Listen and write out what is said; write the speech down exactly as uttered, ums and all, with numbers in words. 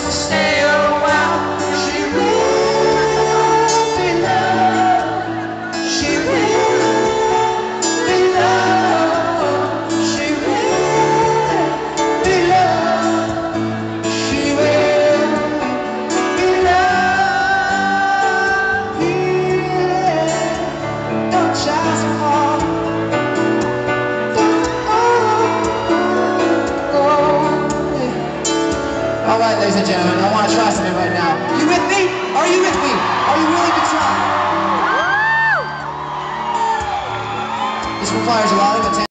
to stay a while. She will be loved. She will be loved. She will be loved. She will be loved. Yeah. Don't just fall. All right, ladies and gentlemen, I want to try something right now. You with me? Are you with me? Are you willing to try? This requires a lot of attention.